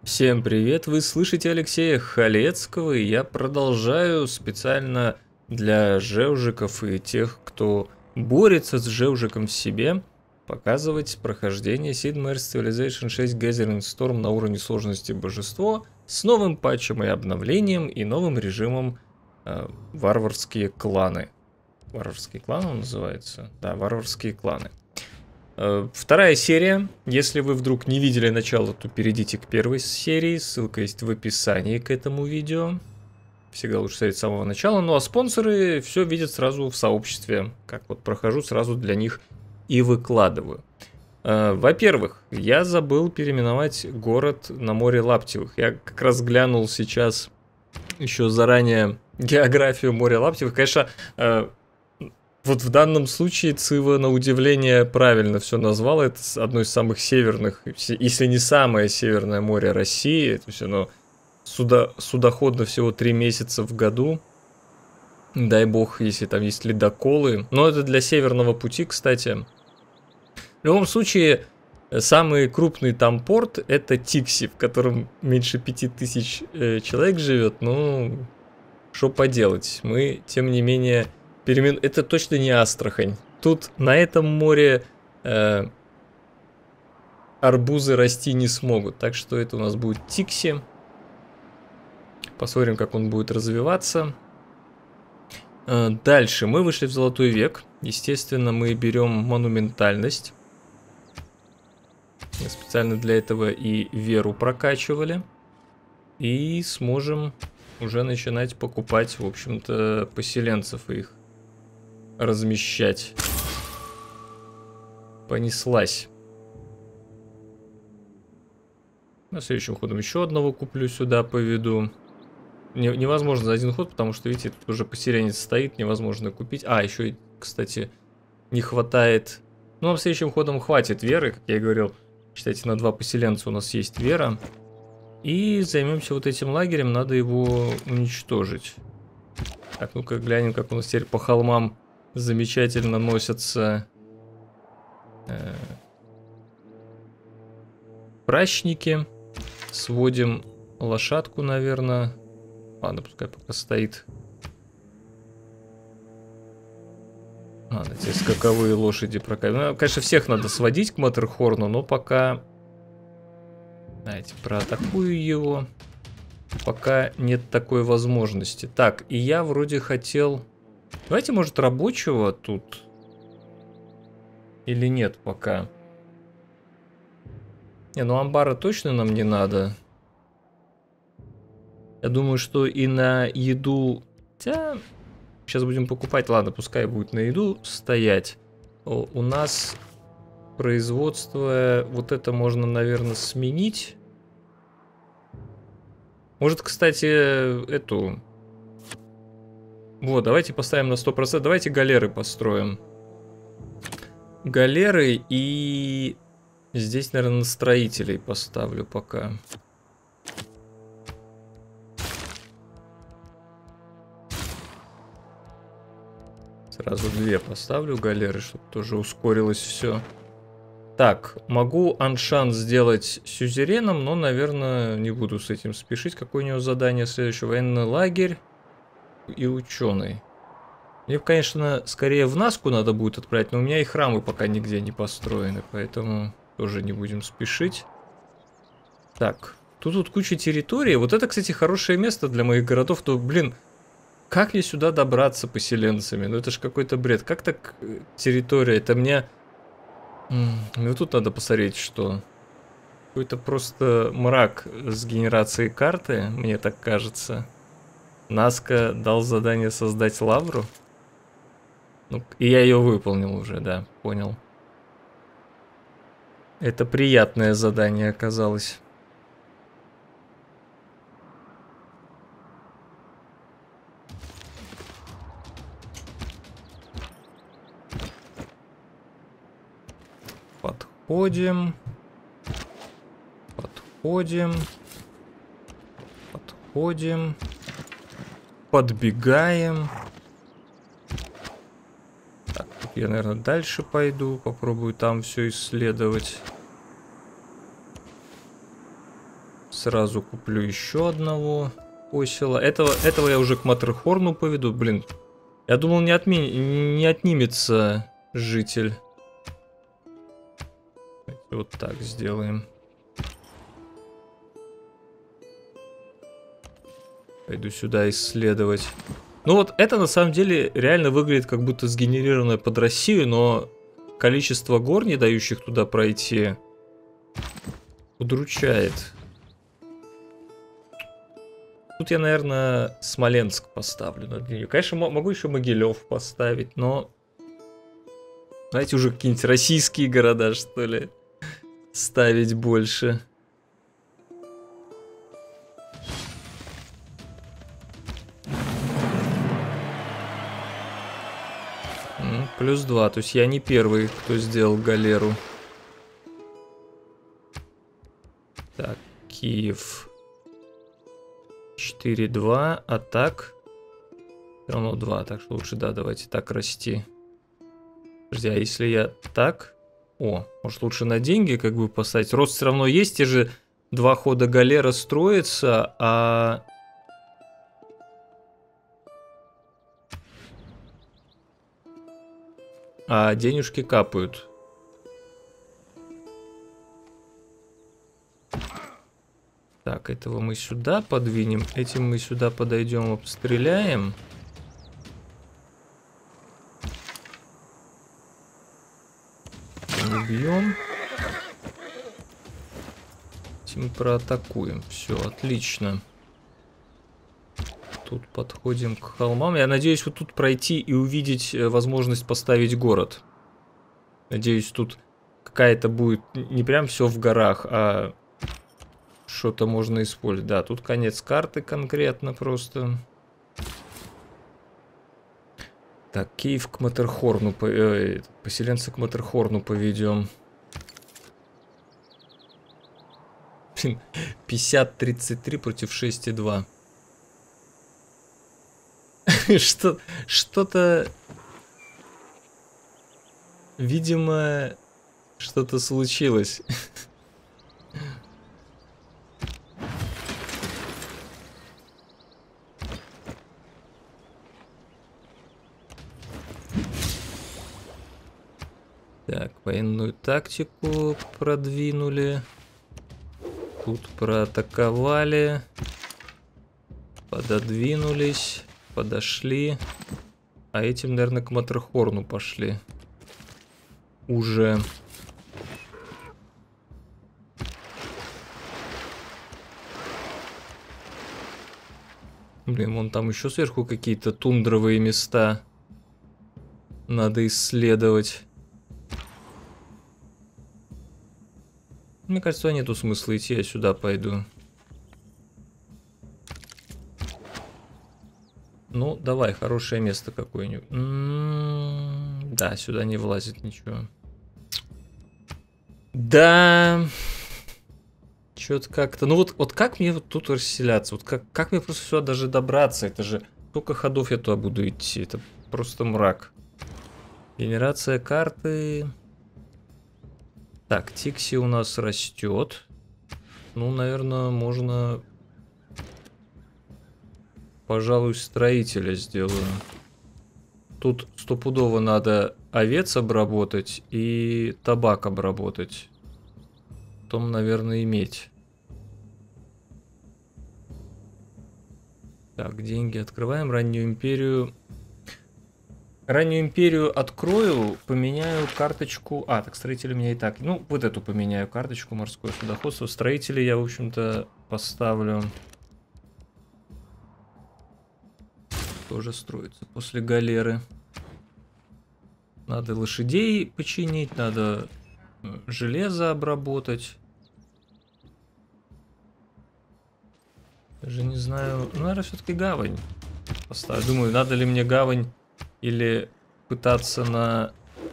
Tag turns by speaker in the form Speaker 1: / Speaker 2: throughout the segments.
Speaker 1: Всем привет, вы слышите Алексея Халецкого, и я продолжаю специально для жевжиков и тех, кто борется с жевжиком в себе, показывать прохождение Sid Meier's Civilization 6 Gathering Storm на уровне сложности Божество с новым патчем и обновлением и новым режимом варварские кланы. Варварские кланы он называется? Да, варварские кланы. Вторая серия. Если вы вдруг не видели начало, то перейдите к первой серии. Ссылка есть в описании к этому видео. Всегда лучше смотреть с самого начала. Ну а спонсоры все видят сразу в сообществе. Как вот прохожу, сразу для них и выкладываю. Во-первых, я забыл переименовать город на море Лаптевых. Я как раз глянул сейчас еще заранее географию моря Лаптевых. Конечно, вот в данном случае Цива, на удивление, правильно все назвала. Это одно из самых северных, если не самое северное море России. Это все равно судоходно всего 3 месяца в году. Дай бог, если там есть ледоколы. Но это для Северного пути, кстати. В любом случае, самый крупный там порт — это Тикси, в котором меньше 5000 человек живет. Ну, что поделать. Мы, тем не менее... Это точно не Астрахань. Тут на этом море арбузы расти не смогут. Так что это у нас будет Тикси. Посмотрим, как он будет развиваться. Дальше мы вышли в Золотой век. Естественно, мы берем монументальность. Мы специально для этого и веру прокачивали. И сможем уже начинать покупать, в общем-то, поселенцев и их размещать. Понеслась. На следующим ходом еще одного куплю сюда, поведу. Невозможно за один ход, потому что, видите, тут уже поселенец стоит, невозможно купить. А, еще, кстати, не хватает. Ну, а следующим ходом хватит веры, как я и говорил. Считайте, на 2 поселенца у нас есть вера. И займемся вот этим лагерем, надо его уничтожить. Так, ну-ка глянем, как у нас теперь по холмам замечательно носятся пращники. Сводим лошадку, наверное. Ладно, пускай пока стоит. Ладно, те скаковые лошади прокачиваем. Ну, конечно, всех надо сводить к Маттерхорну, но пока... Знаете, проатакую его. Пока нет такой возможности. Так, и я вроде хотел... Давайте, может, рабочего тут. Или нет пока. Не, ну амбара точно нам не надо. Я думаю, что и на еду... Хотя... Сейчас будем покупать. Ладно, пускай будет на еду стоять. У нас производство... Вот это можно, наверное, сменить. Может, кстати, эту... Вот, давайте поставим на 100%. Давайте галеры построим. Галеры и... Здесь, наверное, на строителей поставлю пока. Сразу 2 поставлю галеры, чтобы тоже ускорилось все. Так, могу Аншан сделать сюзереном, но, наверное, не буду с этим спешить. Какое у него задание следующее? Военный лагерь и ученый. Мне, конечно, скорее в Наску надо будет отправить, но у меня и храмы пока нигде не построены, поэтому тоже не будем спешить. Так, тут куча территории. Вот это, кстати, хорошее место для моих городов. То, блин, как мне сюда добраться поселенцами? Ну это ж какой-то бред. Как так территория? Это мне... Ну тут надо посмотреть, что... Какой-то просто мрак с генерацией карты, мне так кажется. Наска дал задание создать лавру. Ну, и я ее выполнил уже, да, понял. Это приятное задание оказалось. Подходим. Подходим. Подходим. Подбегаем. Так, я, наверное, дальше пойду. Попробую там все исследовать. Сразу куплю еще одного осела. Этого я уже к Маттерхорну поведу. Блин, я думал, не отнимется житель. Вот так сделаем. Пойду сюда исследовать. Ну вот это на самом деле реально выглядит как будто сгенерированное под Россию, но количество гор, не дающих туда пройти, удручает. Тут я, наверное, Смоленск поставлю над нее. Конечно, могу еще Могилев поставить, но... Знаете, уже какие-нибудь российские города, что ли, ставить больше. +2, то есть я не первый, кто сделал галеру. Так, Киев 4-2, а так все равно 2, так что лучше, да, давайте так расти. Подожди, а если я так... О, может лучше на деньги как бы поставить? Рост все равно есть, те же 2 хода галера строится, а денежки капают. Так, этого мы сюда подвинем. Этим мы сюда подойдем, обстреляем. Убьем. Этим проатакуем. Все, отлично. Тут подходим к холмам. Я надеюсь, вот тут пройти и увидеть возможность поставить город. Надеюсь, тут какая-то будет не прям все в горах, а что-то можно использовать. Да, тут конец карты конкретно просто. Так, Киев к Маттерхорну, поселенца к Маттерхорну поведем. 50-33 против 6,2. Что-то... Видимо, что-то случилось. Так, военную тактику продвинули. Тут проатаковали. Пододвинулись. Подошли. А этим, наверное, к Маттерхорну пошли. Уже. Блин, вон там еще сверху какие-то тундровые места. Надо исследовать. Мне кажется, нету смысла идти, я сюда пойду. Ну, давай, хорошее место какое-нибудь. Да, сюда не влазит ничего. Да. Что-то как-то... Ну вот как мне вот тут расселяться? Вот как мне просто сюда даже добраться? Это же... Сколько ходов я туда буду идти? Это просто мрак. Генерация карты... Так, Тикси у нас растет. Ну, наверное, можно... Пожалуй, строителя сделаю. Тут стопудово надо овец обработать и табак обработать. Потом, наверное, иметь. Так, деньги открываем. Раннюю империю. Раннюю империю открою, поменяю карточку. А, так строители у меня и так. Ну, вот эту поменяю карточку, морское судоходство. Строители я, в общем-то, поставлю. Тоже строится после галеры. Надо лошадей починить, надо железо обработать. Даже не знаю. Ну, наверное, все-таки гавань поставлю. Думаю, надо ли мне гавань или пытаться на...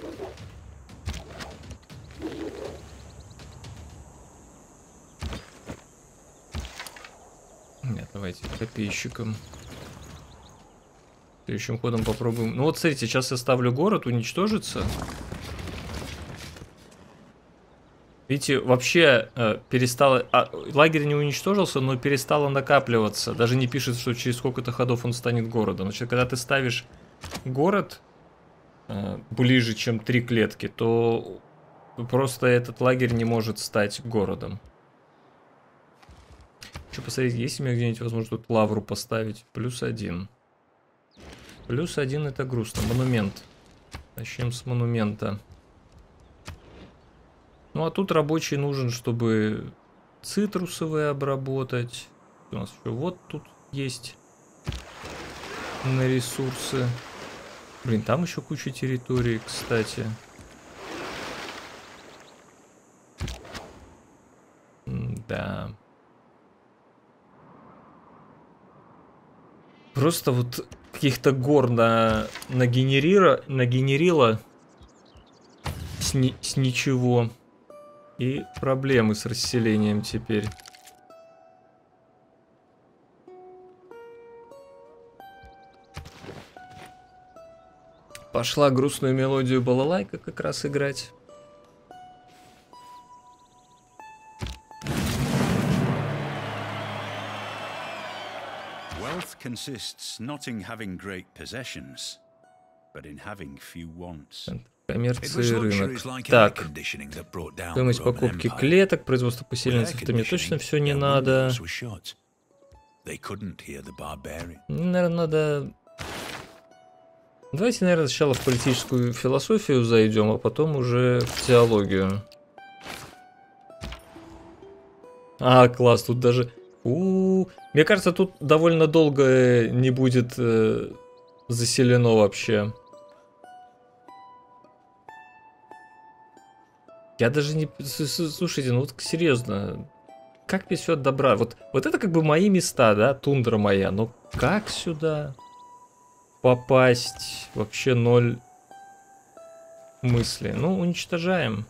Speaker 1: Нет, давайте копейщиком. Следующим ходом попробуем. Ну вот, смотрите, сейчас я ставлю город, уничтожится. Видите, вообще перестало... лагерь не уничтожился, но перестало накапливаться. Даже не пишет, что через сколько-то ходов он станет городом. Значит, когда ты ставишь город ближе, чем 3 клетки, то просто этот лагерь не может стать городом. Хочу посмотреть, есть у меня где-нибудь возможность тут лавру поставить. +1. +1 это грустно. Монумент. Начнем с монумента. Ну а тут рабочий нужен, чтобы цитрусовые обработать. У нас еще вот тут есть на ресурсы. Блин, там еще куча территорий, кстати. Да. Просто вот каких-то гор нагенерило с ничего. И проблемы с расселением теперь. Пошла грустную мелодию балалайка как раз играть.
Speaker 2: Wealth consists not in having great possessions, but in having few wants.
Speaker 1: Коммерция и рынок. Так, стоимость покупки клеток, производство поселенцев, это мне точно все не надо. Наверное, надо... Давайте, наверное, сначала в политическую философию зайдем, а потом уже в теологию. А, класс, тут даже... Мне кажется, тут довольно долго не будет заселено вообще. Я даже не... Слушайте, ну вот серьезно. Как мне сюда добра? Вот это как бы мои места, да? Тундра моя. Но как сюда попасть? Вообще ноль мысли. Ну, уничтожаем.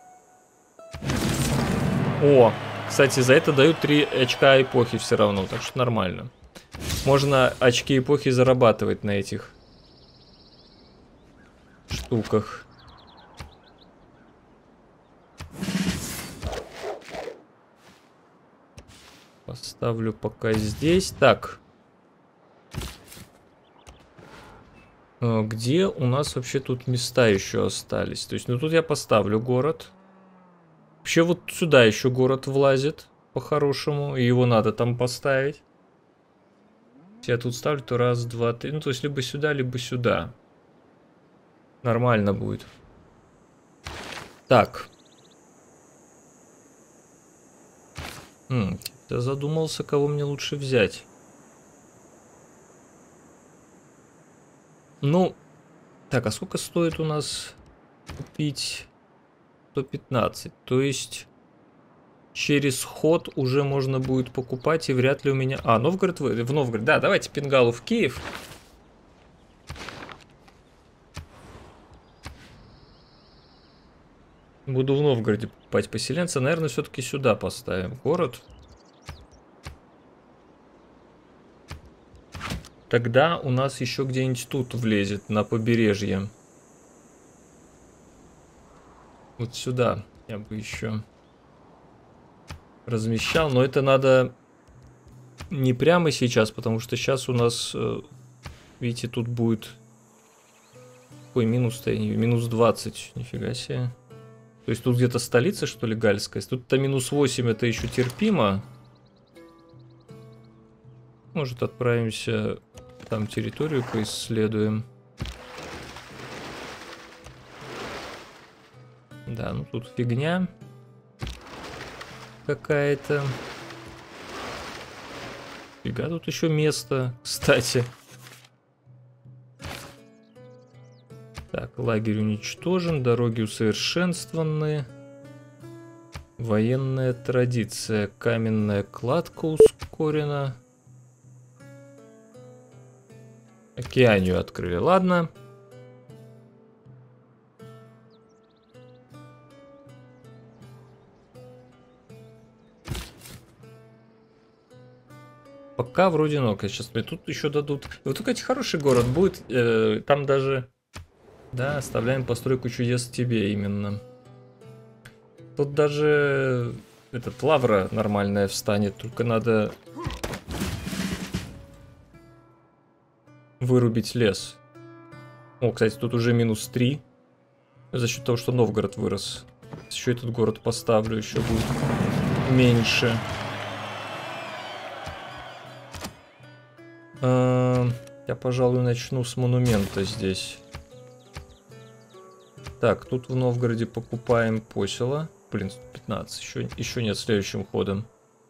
Speaker 1: О! Кстати, за это дают 3 очка эпохи все равно. Так что нормально. Можно очки эпохи зарабатывать на этих штуках. Поставлю пока здесь. Так. Где у нас вообще тут места еще остались? То есть, ну тут я поставлю город. Вообще вот сюда еще город влазит по-хорошему. И его надо там поставить. Если я тут ставлю, то раз, два, три. Ну то есть либо сюда, либо сюда. Нормально будет. Так. Я задумался, кого мне лучше взять. Ну, так, а сколько стоит у нас купить 115? То есть через ход уже можно будет покупать, и вряд ли у меня... А, Новгород, в Новгород. Да, давайте Пингалу в Киев. Буду в Новгороде покупать поселенца. Наверное, все-таки сюда поставим город. Тогда у нас еще где-нибудь тут влезет, на побережье. Вот сюда я бы еще размещал. Но это надо не прямо сейчас, потому что сейчас у нас, видите, тут будет... Ой, минус-то, минус 20, нифига себе. То есть тут где-то столица, что ли, гальская? Тут-то минус 8, это еще терпимо. Может, отправимся там территорию поисследуем. Да, ну тут фигня какая-то. Фига, тут еще место, кстати. Так, лагерь уничтожен, дороги усовершенствованы. Военная традиция, каменная кладка ускорена. Океанию открыли, ладно. Пока вроде ног. Сейчас мне тут еще дадут. Вот только хороший город будет. Там даже... Да, оставляем постройку чудес тебе именно. Тут даже этот лавра нормальная встанет, только надо вырубить лес. О, кстати, тут уже -3 за счет того, что Новгород вырос. Еще этот город поставлю, еще будет меньше. Я, пожалуй, начну с монумента здесь. Так, тут в Новгороде покупаем посело. Блин, 15, еще нет следующим ходом.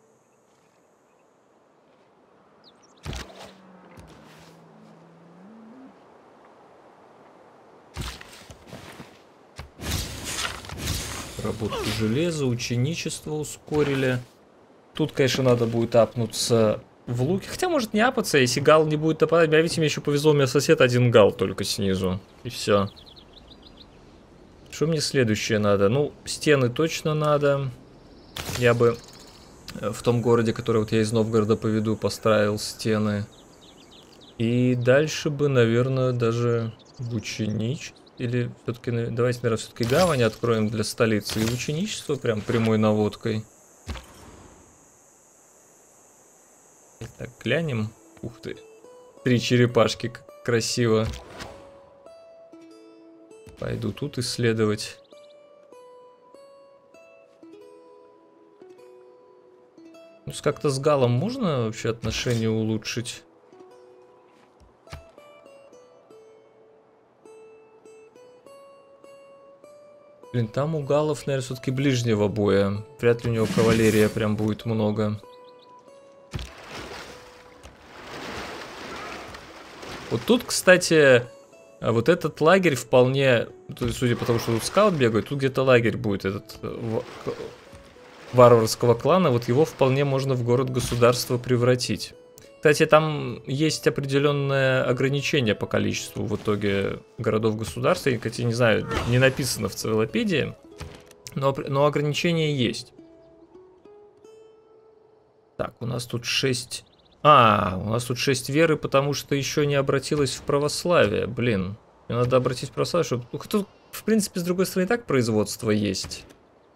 Speaker 1: Работу железа, ученичество ускорили. Тут, конечно, надо будет апнуться в луке. Хотя, может, не апаться, если гал не будет нападать. Видите, мне еще повезло, у меня сосед один гал только снизу. И все. Что мне следующее надо? Ну, стены точно надо. Я бы в том городе, который вот я из Новгорода поведу, построил стены. И дальше бы, наверное, даже в ученичестве. Или все-таки, давайте, наверное, все-таки гавань откроем для столицы. И ученичество прям прямой наводкой. Так, глянем. Ух ты. 3 черепашки, как красиво. Пойду тут исследовать. Ну, как-то с галом можно вообще отношения улучшить? Блин, там у галов, наверное, все-таки ближнего боя. Вряд ли у него кавалерия прям будет много. Вот тут, кстати, вот этот лагерь вполне, судя по тому, что тут скаут бегает, тут где-то лагерь будет этот варварского клана, вот его вполне можно в город-государство превратить. Кстати, там есть определенное ограничение по количеству в итоге городов-государств. Я, кстати, не знаю, не написано в Цивилопедии, но ограничение есть. Так, у нас тут 6... у нас тут 6 веры, потому что еще не обратилась в православие. Блин, мне надо обратить в православие, чтобы... Тут, в принципе, с другой стороны, и так производство есть.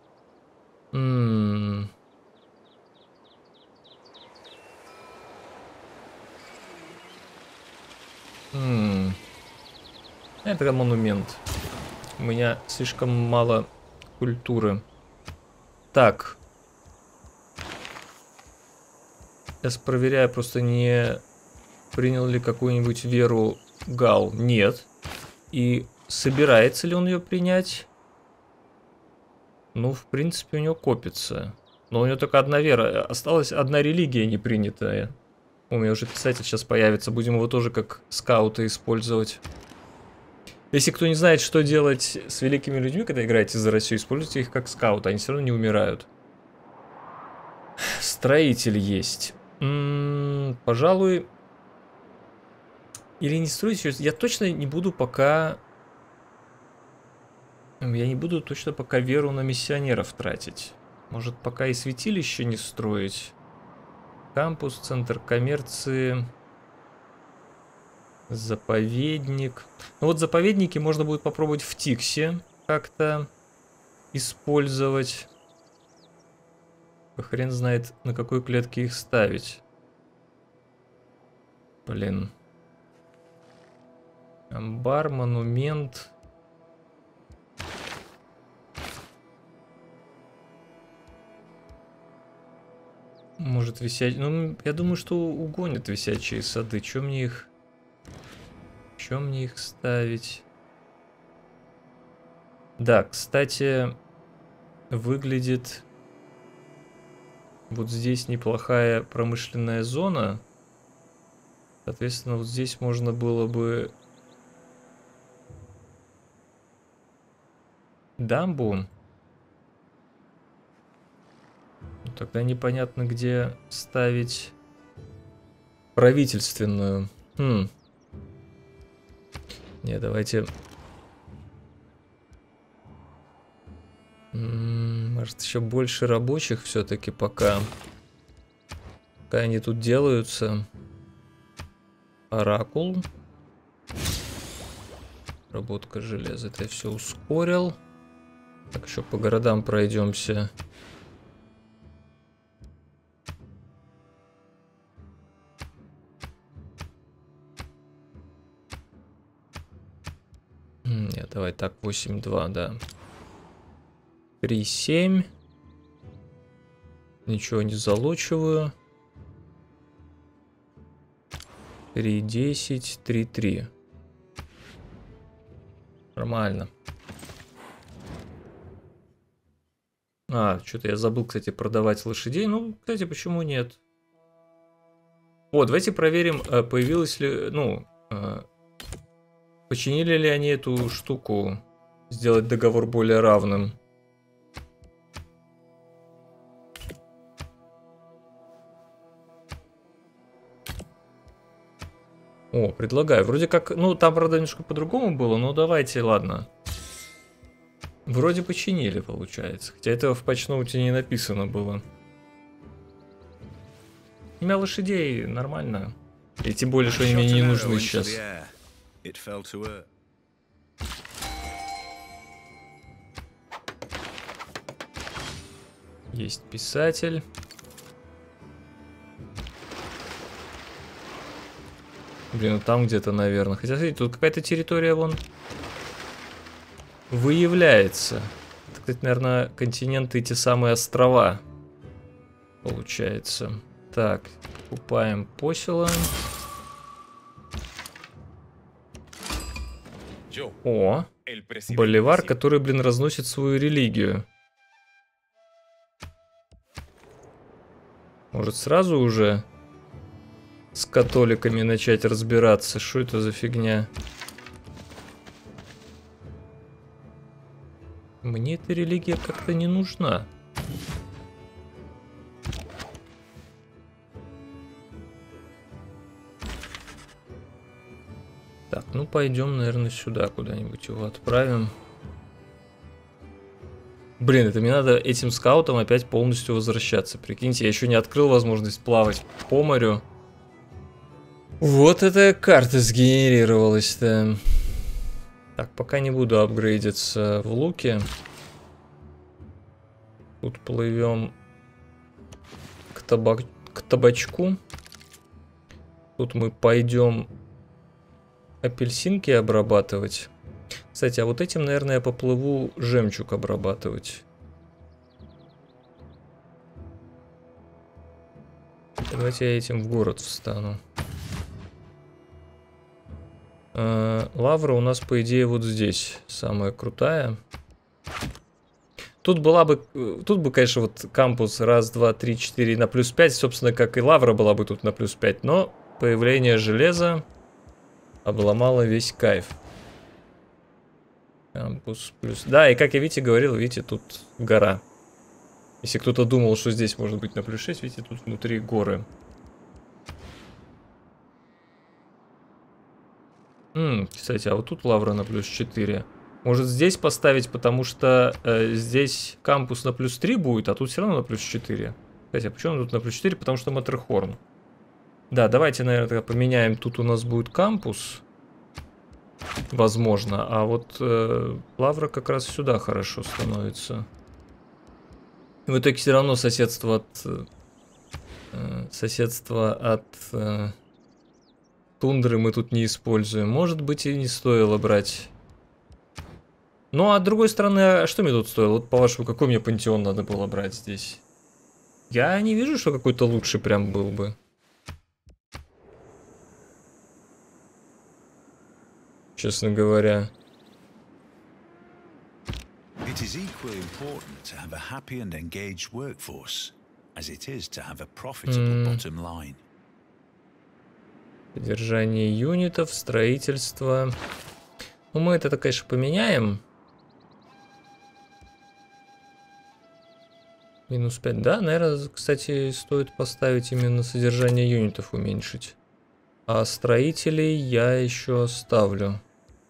Speaker 1: Это монумент. У меня слишком мало культуры. Так. Сейчас проверяю, просто не принял ли какую-нибудь веру гал. Нет. И собирается ли он ее принять? Ну, в принципе, у него копится. Но у него только одна вера. Осталась одна религия не принятая. У меня уже писатель сейчас появится. Будем его тоже как скаута использовать. Если кто не знает, что делать с великими людьми, когда играете за Россию, используйте их как скаута. Они все равно не умирают. Строитель есть. Пожалуй... Или не строить. Я точно не буду пока... Я не буду точно пока веру на миссионеров тратить. Может, пока и святилище не строить. Кампус, центр коммерции... Заповедник. Ну вот заповедники можно будет попробовать в Тиксе как-то использовать. Хрен знает, на какой клетке их ставить. Блин. Амбар, монумент. Может висять... Ну, я думаю, что угонят висячие сады. Чё мне их... Чем мне их ставить? Да, кстати, выглядит вот здесь неплохая промышленная зона. Соответственно, вот здесь можно было бы дамбу. Тогда непонятно, где ставить правительственную. Не, давайте... Может, еще больше рабочих все-таки пока. Пока они тут делаются. Оракул. Работка железа. Это я все ускорил. Так, еще по городам пройдемся. Нет, давай так, 8-2, да. 3-7. Ничего не залочиваю. 3-10, 3-3. Нормально. Что-то я забыл, кстати, продавать лошадей. Ну, кстати, почему нет? Вот, давайте проверим, появилось ли, починили ли они эту штуку, сделать договор более равным. О, предлагаю. Вроде как, там, правда, немножко по-другому было, но давайте, ладно. Вроде починили, получается. Хотя этого в патчноуте не написано было. Имя лошадей нормально. И тем более, что они мне не нужны сейчас. Есть писатель. Блин, там где-то, наверное. Хотя, смотрите, тут какая-то территория вон выявляется. Это, кстати, наверное, континенты, эти самые острова. Получается. Так, покупаем посела. О, боливар, который, блин, разносит свою религию. Может, сразу уже с католиками начать разбираться? Что это за фигня? Мне эта религия как-то не нужна. Так, пойдем, наверное, сюда куда-нибудь его отправим. Блин, это мне надо этим скаутам опять полностью возвращаться. Прикиньте, я еще не открыл возможность плавать по морю. Вот эта карта сгенерировалась-то. Так, пока не буду апгрейдиться в луке. Тут плывем к табачку. Тут мы пойдем апельсинки обрабатывать. Кстати, а вот этим, наверное, я поплыву жемчуг обрабатывать. Давайте я этим в город встану. Лавра у нас, по идее, вот здесь самая крутая. Тут бы, конечно, вот кампус раз, два, три, четыре на плюс 5, собственно, как и лавра была бы тут на плюс 5, но появление железа обломало весь кайф. Кампус плюс... Да, и как я, видите, говорил, видите, тут гора. Если кто-то думал, что здесь может быть на плюс 6, видите, тут внутри горы. Кстати, а вот тут лавра на плюс 4. Может здесь поставить, потому что здесь кампус на плюс 3 будет, а тут все равно на плюс 4. Кстати, а почему тут на плюс 4? Потому что Маттерхорн. Да, давайте, наверное, тогда поменяем. Тут у нас будет кампус. Возможно. А вот лавра как раз сюда хорошо становится. В итоге все равно соседство от тундры мы тут не используем. Может быть, и не стоило брать. Ну, а с другой стороны, а что мне тут стоило? Вот, по-вашему, какой мне пантеон надо было брать здесь? Я не вижу, что какой-то лучший прям был бы. Честно говоря.
Speaker 2: It is equally important to have a happy and engaged workforce, as it is to have a profitable bottom line.
Speaker 1: Содержание юнитов, строительство. Ну, мы это, конечно, поменяем. Минус 5. Да, наверное, кстати, стоит поставить именно содержание юнитов уменьшить. А строителей я еще оставлю.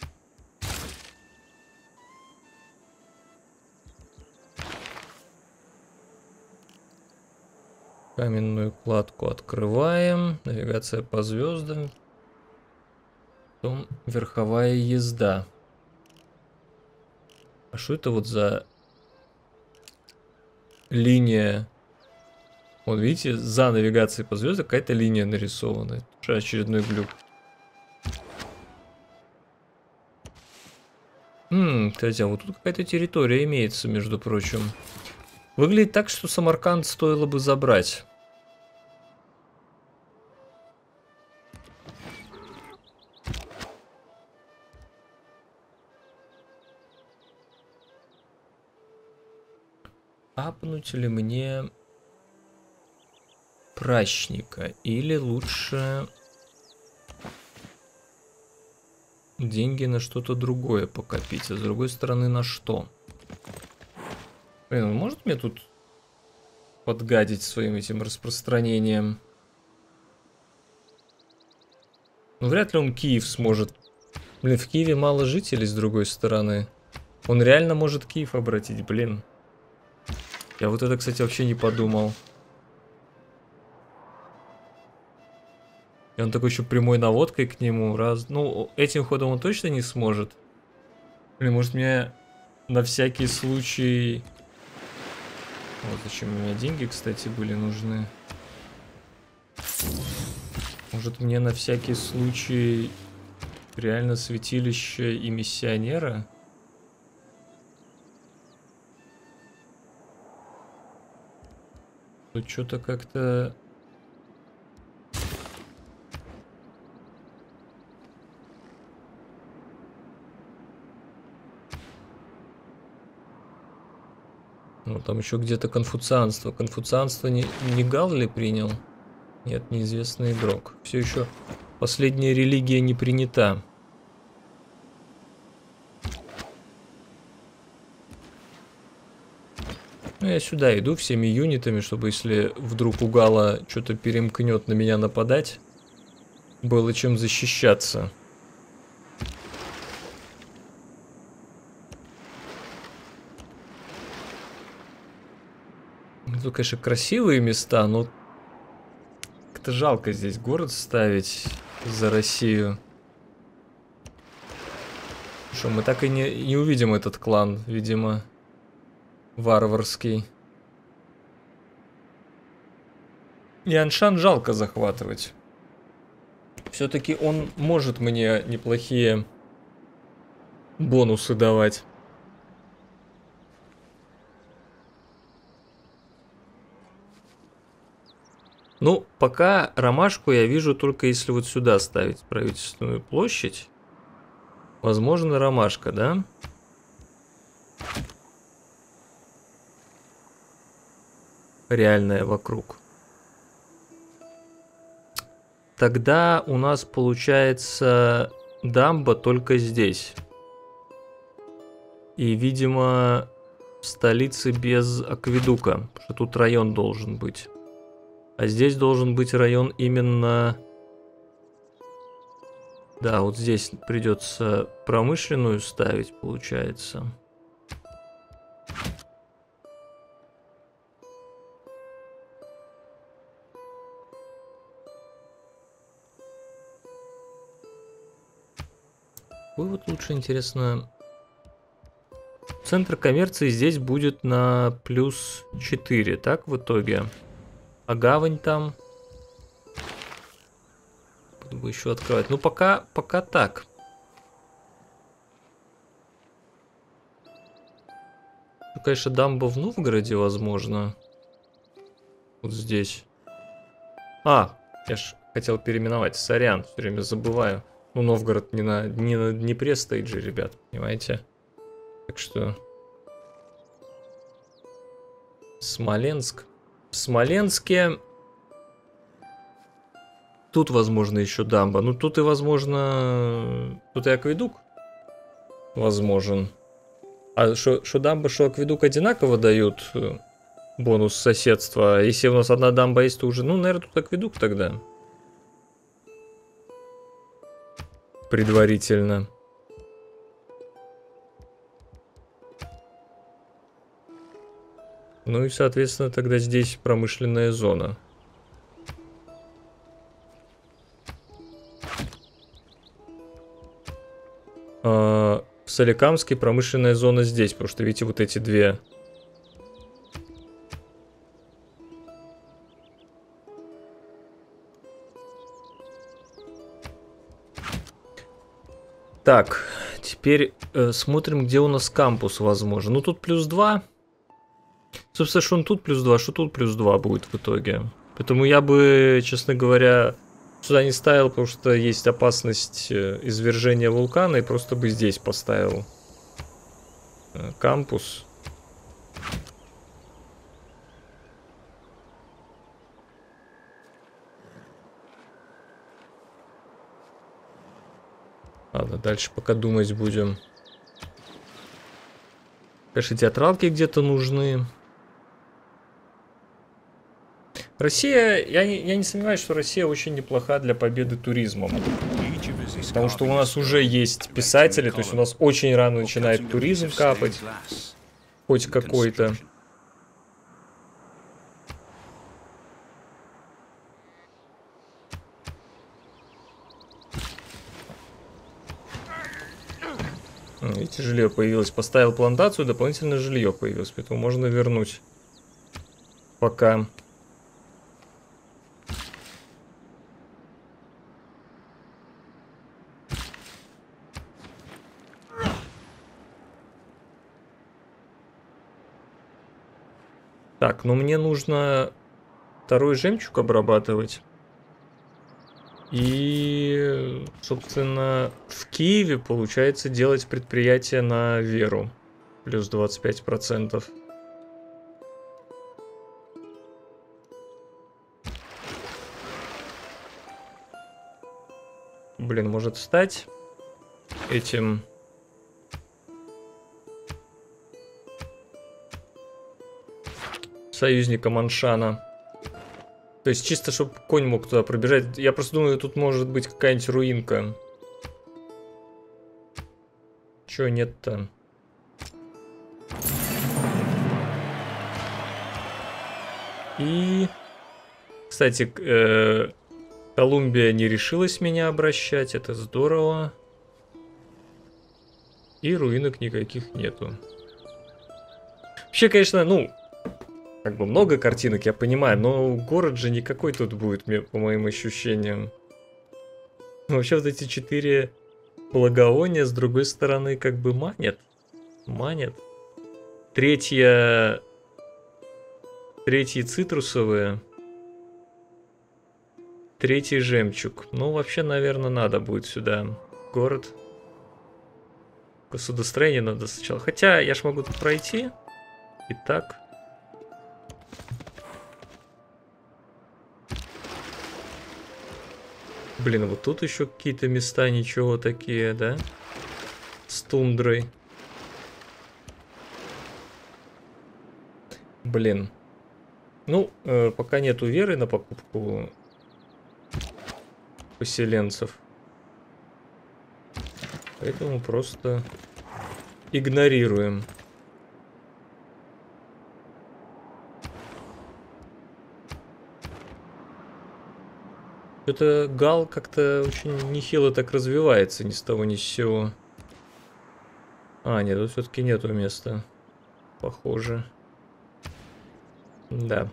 Speaker 1: Каменную кладку открываем. Навигация по звездам. Потом верховая езда. А что это вот за линия. Вот видите, за навигацией по звездам какая-то линия нарисована. Это очередной глюк. Кстати, а вот тут какая-то территория имеется, между прочим. Выглядит так, что Самарканд стоило бы забрать. Апнуть ли мне прачника? Или лучше деньги на что-то другое покопить? А с другой стороны, на что? Блин, он может мне тут подгадить своим этим распространением? Ну, вряд ли он Киев сможет. Блин, в Киеве мало жителей, с другой стороны. Он реально может Киев обратить, блин. Я вот это, кстати, вообще не подумал. И он такой еще прямой наводкой к нему. Ну, этим ходом он точно не сможет. Блин, может мне на всякий случай... Вот зачем у меня деньги, кстати, были нужны. Может мне на всякий случай реально святилище и миссионера? Тут что-то как-то... Ну, там еще где-то конфуцианство. Конфуцианство не Гал ли принял? Нет, неизвестный игрок. Все еще последняя религия не принята. Ну, я сюда иду всеми юнитами, чтобы если вдруг у Гала что-то перемкнет на меня нападать, было чем защищаться. Тут, конечно, красивые места, но как-то жалко здесь город ставить за Россию. Что, мы так и не увидим этот клан, видимо, варварский. Яншан жалко захватывать. Все-таки он может мне неплохие бонусы давать. Ну, пока ромашку я вижу только если вот сюда ставить правительственную площадь. Возможно, ромашка, да? Реальная вокруг. Тогда у нас получается дамба только здесь. И, видимо, в столице без акведука, потому что тут район должен быть. А здесь должен быть район именно... Да, вот здесь придется промышленную ставить, получается. Какой вот лучше, интересно... Центр коммерции здесь будет на плюс 4, так, в итоге? А гавань там? Буду еще открывать. Ну, пока так. Ну, конечно, дамба в Новгороде, возможно. Вот здесь. А, я ж хотел переименовать. Сорян, все время забываю. Ну, Новгород не на Днепре стоит же, ребят, понимаете? Так что... Смоленск. В Смоленске... Тут, возможно, еще дамба. Ну, тут и, возможно... Тут и акведук возможен. А что дамба, что акведук одинаково дают бонус соседства? Если у нас одна дамба есть, то уже... Ну, наверное, тут акведук тогда. Предварительно. Ну и, соответственно, тогда здесь промышленная зона. В Соликамске промышленная зона здесь, потому что, видите, вот эти две Так, теперь смотрим, где у нас кампус возможен. Ну, тут +2. Собственно, что он тут +2, что тут +2 будет в итоге. Поэтому я бы, честно говоря, сюда не ставил, потому что есть опасность извержения вулкана, и просто бы здесь поставил кампус. Ладно, дальше пока думать будем. Конечно, театралки где-то нужны. Россия, я не сомневаюсь, что Россия очень неплоха для победы туризмом. Потому что у нас уже есть писатели, то есть у нас очень рано начинает туризм капать. Хоть какой-то. Видите, жилье появилось. Поставил плантацию, дополнительное жилье появилось. Поэтому можно вернуть. Пока. Так, ну мне нужно второй жемчуг обрабатывать. И, собственно, в Киеве получается делать предприятие на веру. Плюс 25%. Блин, может стать этим... союзником Аншана. То есть чисто, чтобы конь мог туда пробежать. Я просто думаю, тут может быть какая-нибудь руинка. Чего нет-то? И... Кстати, Колумбия не решилась меня обращать. Это здорово. И руинок никаких нету. Вообще, конечно, ну... Как бы много картинок, я понимаю, но город же никакой тут будет, по моим ощущениям. Вообще вот эти 4 благовония, с другой стороны, как бы манят. Манят. Третьи цитрусовые. Третий жемчуг. Ну, вообще, наверное, надо будет сюда. Город. Судостроение надо сначала. Хотя, я ж могу тут пройти. Итак. Блин, вот тут еще какие-то места, ничего такие, да? С тундрой. Блин. Ну, пока нету веры на покупку поселенцев. Поэтому просто игнорируем. Это Гал как-то очень нехило так развивается, ни с того ни с сего. А, нет, тут все-таки нету места. Похоже. Да.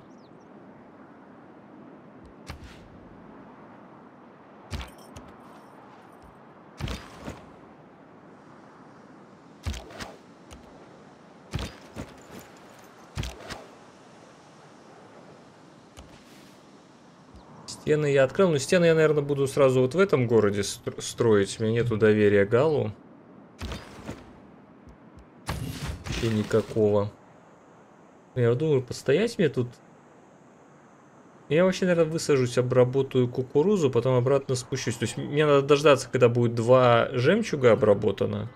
Speaker 1: Стены я открыл, но стены я, наверное, буду сразу вот в этом городе строить. У меня нету доверия Галу. Вообще никакого. Я думаю, постоять мне тут. Я вообще, наверное, высажусь, обработаю кукурузу, потом обратно спущусь. То есть мне надо дождаться, когда будет 2 жемчуга обработано.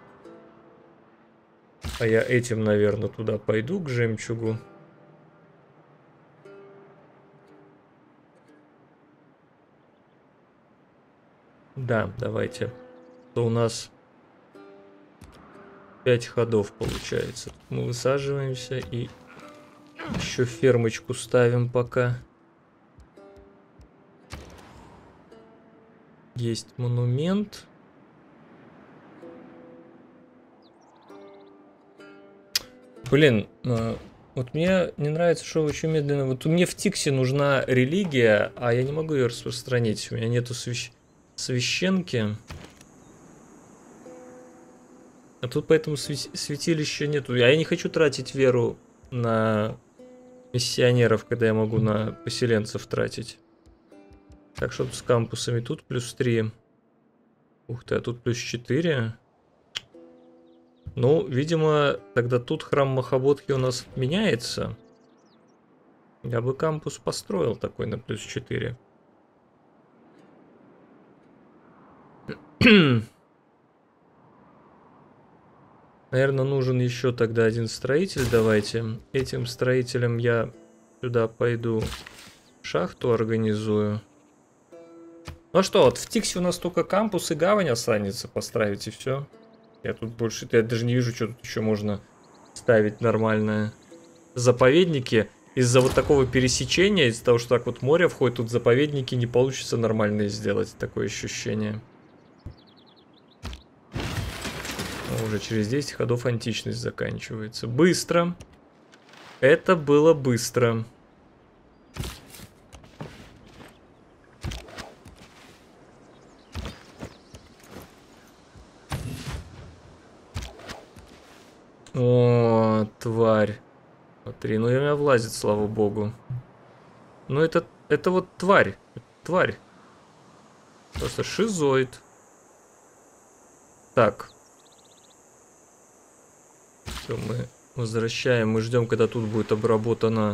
Speaker 1: А я этим, наверное, туда пойду, к жемчугу. Да, давайте. То у нас 5 ходов получается. Мы высаживаемся и еще фермочку ставим пока. Есть монумент. Блин, вот мне не нравится, что очень медленно. Вот мне в Тиксе нужна религия, а я не могу ее распространить. У меня нету священки. А тут поэтому святилища нету. Я не хочу тратить веру на миссионеров, когда я могу на поселенцев тратить. Так, что тут с кампусами? Тут плюс 3. Ух ты, а тут плюс 4. Ну, видимо, тогда тут храм Махаботхи у нас отменяется. Я бы кампус построил такой на плюс 4. Наверное, нужен еще тогда один строитель. Давайте. Этим строителем я сюда пойду шахту организую. Ну что, вот в Тиксе у нас только кампус и гавань останется поставить, и все. Я тут больше... Я даже не вижу, что тут еще можно ставить нормальное. Заповедники. Из-за вот такого пересечения, из-за того, что так вот море входит, тут заповедники не получится нормальные сделать. Такое ощущение. Уже через 10 ходов античность заканчивается. Быстро. Это было быстро. О, тварь. Смотри, ну и меня влазит, слава богу. Ну это вот тварь. Тварь. Просто шизоид. Так. Все, мы возвращаем. Мы ждем, когда тут будет обработана.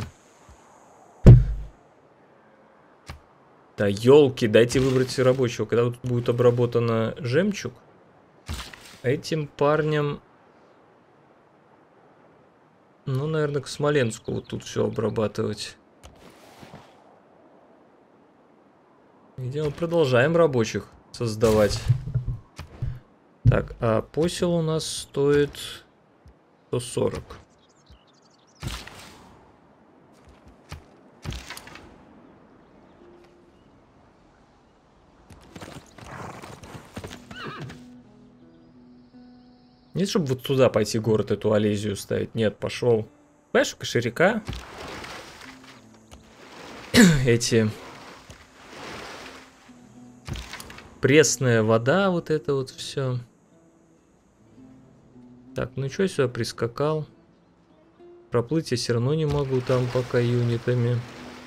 Speaker 1: Да елки, дайте выбрать рабочего. Когда тут будет обработана жемчуг. Этим парням... Ну, наверное, к Смоленску вот тут все обрабатывать. Где мы продолжаем рабочих создавать. Так, а посел у нас стоит 140. Нет, чтобы вот туда пойти город, эту Олезию ставить. Нет, пошел. Понимаешь, у кошеряка эти... Пресная вода, вот это вот все. Так, ну что, я сюда прискакал. Проплыть я все равно не могу там пока юнитами.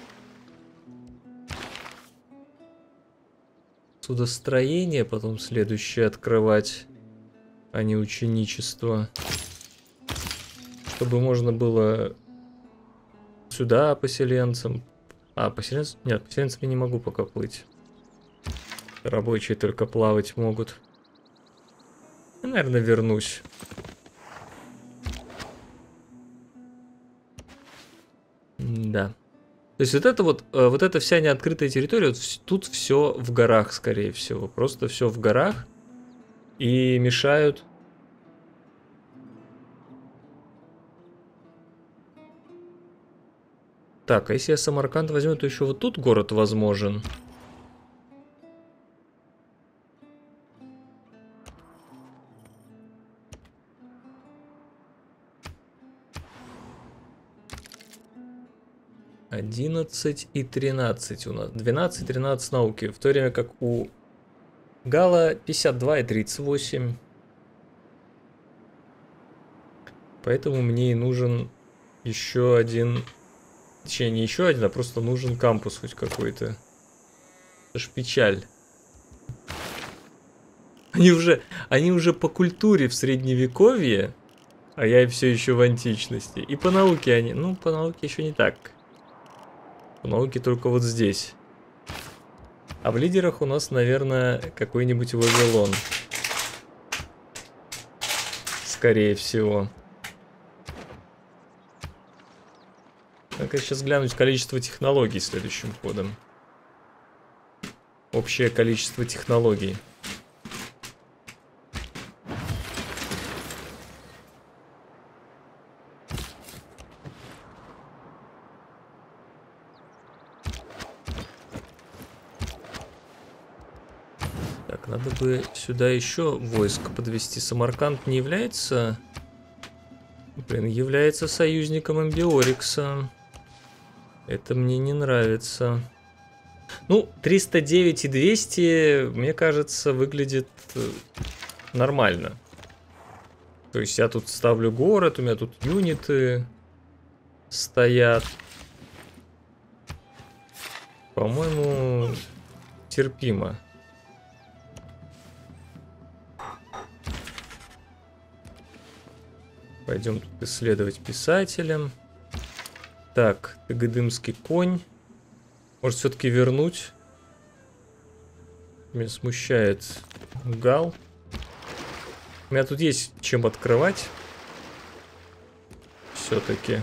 Speaker 1: Судостроение потом следующее открывать. А не ученичество. Чтобы можно было сюда поселенцам. А, поселенцам? Нет, поселенцам я не могу пока плыть. Рабочие только плавать могут. Я, наверное, вернусь. Да. То есть вот это вот эта вся неоткрытая территория, вот тут все в горах, скорее всего. Просто все в горах. И мешают. Так, а если я Самарканд возьму, то еще вот тут город возможен. «11 и 13 у нас. 12-13 науки. В то время как у Гала 52 и 38. Поэтому мне и нужен еще один... Точнее, не еще один, а просто нужен кампус хоть какой-то. Это ж печаль. Они уже по культуре в средневековье, а я все еще в античности. И по науке они... Ну, по науке еще не так. По науке только вот здесь. А в лидерах у нас, наверное, какой-нибудь Вавилон. Скорее всего. Так, сейчас глянуть количество технологий следующим ходом. Общее количество технологий. Так, надо бы сюда еще войск подвести. Самарканд не является... Блин, является союзником Амбиорикса. Это мне не нравится. Ну, 309 и 200, мне кажется, выглядит нормально. То есть я тут ставлю город, у меня тут юниты стоят. По-моему, терпимо. Пойдем тут исследовать писателя. Так, Тыгыдымский конь. Может, все-таки вернуть? Меня смущает Гал. У меня тут есть чем открывать. Все-таки.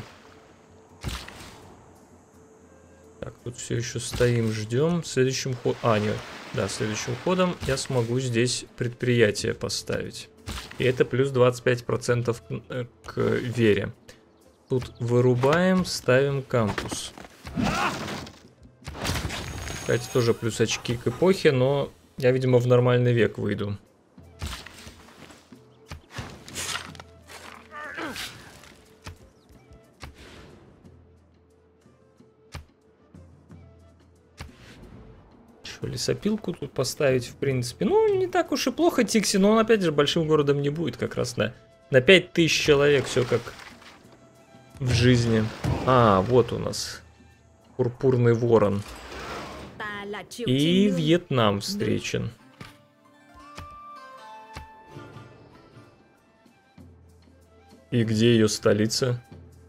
Speaker 1: Так, тут все еще стоим, ждем. Следующим ходом... А, нет. Да, следующим ходом я смогу здесь предприятие поставить. И это плюс 25% к вере. Тут вырубаем, ставим кампус. Кстати, тоже плюс очки к эпохе, но я, видимо, в нормальный век выйду. Что, лесопилку тут поставить, в принципе? Ну, не так уж и плохо, Тикси, но он, опять же, большим городом не будет, как раз на 5000 человек, все как в жизни. А, вот у нас Пурпурный ворон. И Вьетнам встречен. И где ее столица?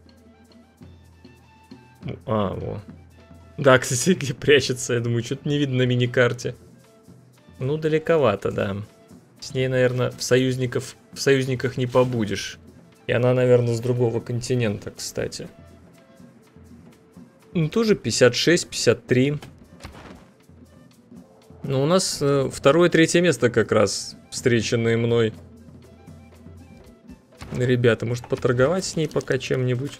Speaker 1: А, вот. Да, кстати, где прячется, я думаю, что-то не видно на миникарте. Ну, далековато, да. С ней, наверное, в союзниках не побудешь. И она, наверное, с другого континента, кстати. Ну, тоже 56, 53. Ну, у нас второе, третье место как раз встреченные мной. Ребята, может поторговать с ней пока чем-нибудь?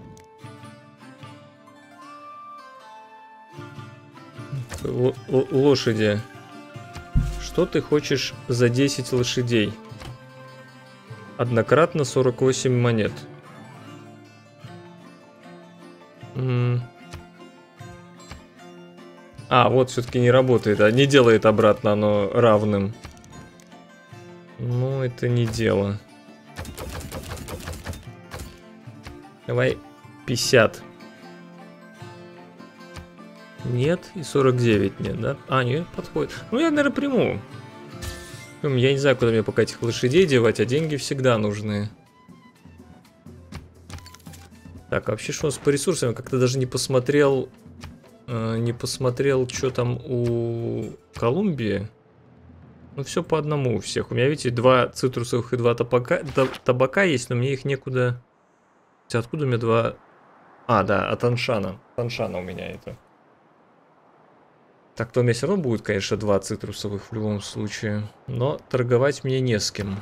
Speaker 1: Лошади. Что ты хочешь за 10 лошадей? Однократно 48 монет. А, вот все-таки не работает, а не делает обратно оно равным. Ну, это не дело. Давай 50. Нет, и 49 нет, да? А, нет, подходит. Ну, я, наверное, приму. Я не знаю, куда мне пока этих лошадей девать, а деньги всегда нужны. Так, а вообще, что у нас по ресурсам? Как-то даже не посмотрел... что там у Колумбии. Ну, все по одному у всех. У меня, видите, 2 цитрусовых и 2 табака есть, но мне их некуда... Откуда у меня 2... А, да, от Аншана. Аншана у меня это. Так, то у меня все равно будет, конечно, 2 цитрусовых в любом случае. Но торговать мне не с кем.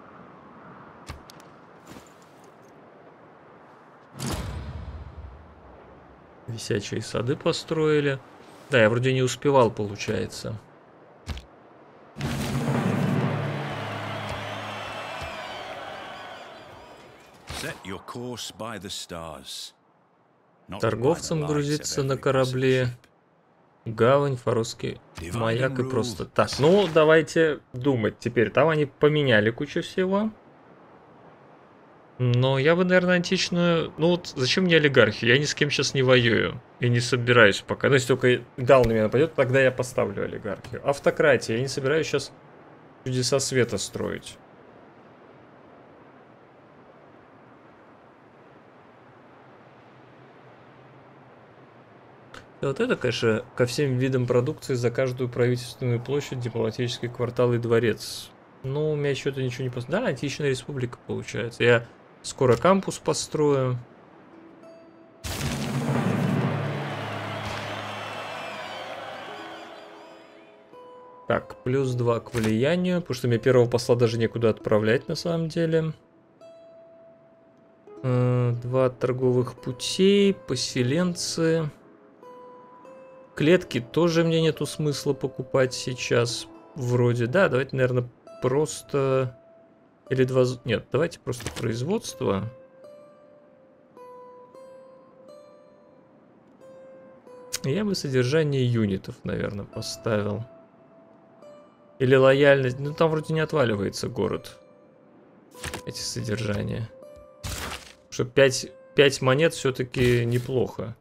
Speaker 1: Висячие сады построили. Да, я вроде не успевал, получается. Торговцам грузиться на корабле. Гавань, Фаросский маяк и просто... Так, ну давайте думать теперь. Там они поменяли кучу всего. Но я бы, наверное, античную... Ну вот зачем мне олигархи? Я ни с кем сейчас не воюю. И не собираюсь пока. Ну если только Гал на меня нападет, тогда я поставлю олигархию. Автократия. Я не собираюсь сейчас чудеса света строить. И вот это, конечно, ко всем видам продукции за каждую правительственную площадь, дипломатический квартал и дворец. Ну, у меня что-то ничего не построено. Да, античная республика получается. Я скоро кампус построю. Так, плюс 2 к влиянию, потому что мне первого посла даже некуда отправлять на самом деле. 2 торговых путей, поселенцы. Клетки тоже мне нету смысла покупать сейчас. Вроде, да, давайте, наверное, просто... Или 2... Нет, давайте просто производство. Я бы содержание юнитов, наверное, поставил. Или лояльность. Ну, там вроде не отваливается город. эти содержания. Что 5 монет все-таки неплохо.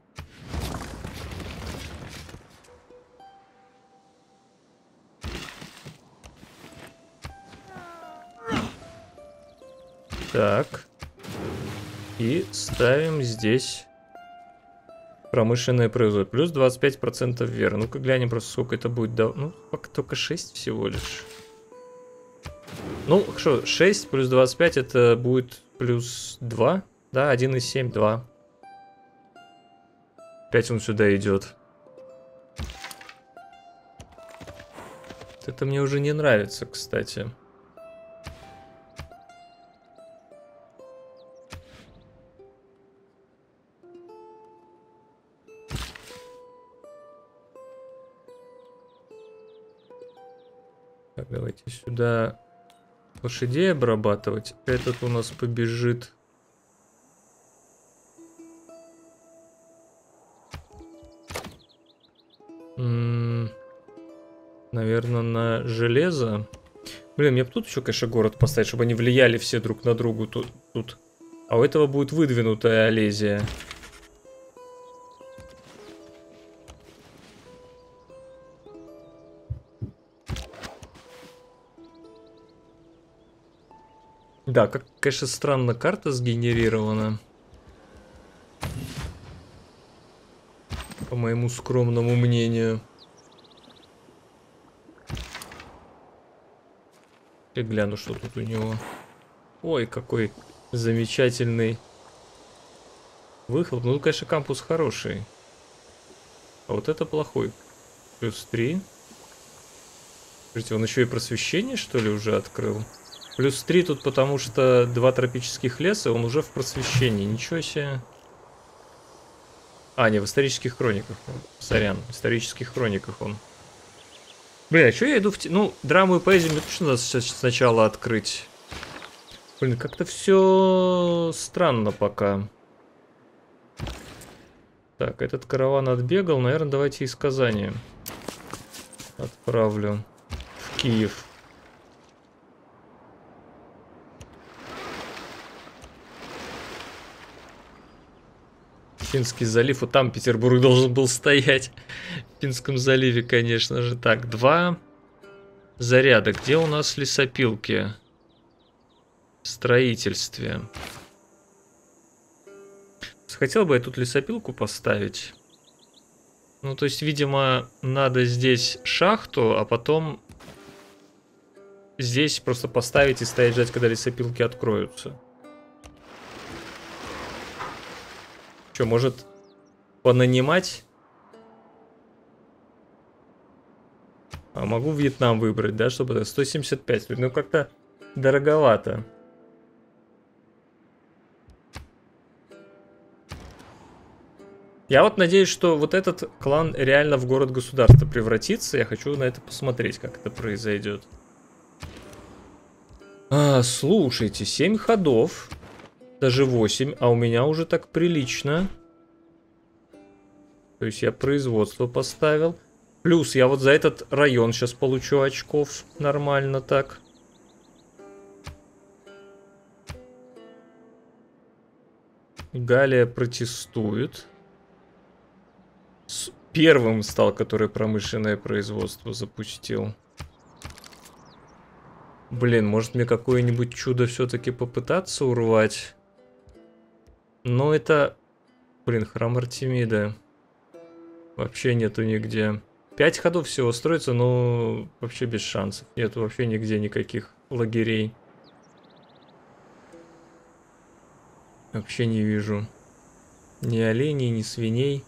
Speaker 1: Так. И ставим здесь промышленное производство. Плюс 25% вверх. Ну-ка глянем просто, сколько это будет. Ну, пока только 6 всего лишь. Ну, хорошо, 6 плюс 25 это будет плюс 2. Да, 1,7, 2. 5 он сюда идет. Это мне уже не нравится, кстати. Так, давайте сюда лошадей обрабатывать. Этот у нас побежит. Наверное, на железо. Блин, мне бы тут еще, конечно, город поставить, чтобы они влияли все друг на друга тут. А у этого будет выдвинутая Олезия. Да, как, конечно, странно карта сгенерирована. По моему скромному мнению. Я гляну, что тут у него. Ой, какой замечательный выхлоп. Ну, конечно, кампус хороший. А вот это плохой. Плюс 3. Смотрите, он еще и просвещение, что ли, уже открыл? Плюс 3 тут, потому что 2 тропических леса, он уже в просвещении. Ничего себе. А, не, в исторических хрониках. Сорян, в исторических хрониках он. Блин, а что я иду в... Ну, драму и поэзию мне точно надо сначала открыть. Блин, как-то все странно пока. Так, этот караван отбегал. Наверное, давайте из Казани отправлю в Киев. Финский залив, вот там Петербург должен был стоять. В Финском заливе, конечно же. Так, 2 заряда. Где у нас лесопилки? В строительстве. Хотел бы я тут лесопилку поставить. Ну, то есть, видимо, надо здесь шахту, а потом здесь просто поставить и стоять ждать, когда лесопилки откроются. Что, может понанимать? А могу Вьетнам выбрать, да, чтобы это 175. Ну, как-то дороговато. Я вот надеюсь, что вот этот клан реально в город-государство превратится. Я хочу на это посмотреть, как это произойдет. Слушайте, 7 ходов. Даже 8, а у меня уже так прилично. То есть я производство поставил. Плюс я вот за этот район сейчас получу очков. Нормально так. Галия протестует. Первым стал, который промышленное производство запустил. Блин, может мне какое-нибудь чудо все-таки попытаться урвать? Но это... Блин, храм Артемида. Вообще нету нигде. 5 ходов всего строится, но вообще без шансов. Нету вообще нигде никаких лагерей. Вообще не вижу. Ни оленей, ни свиней.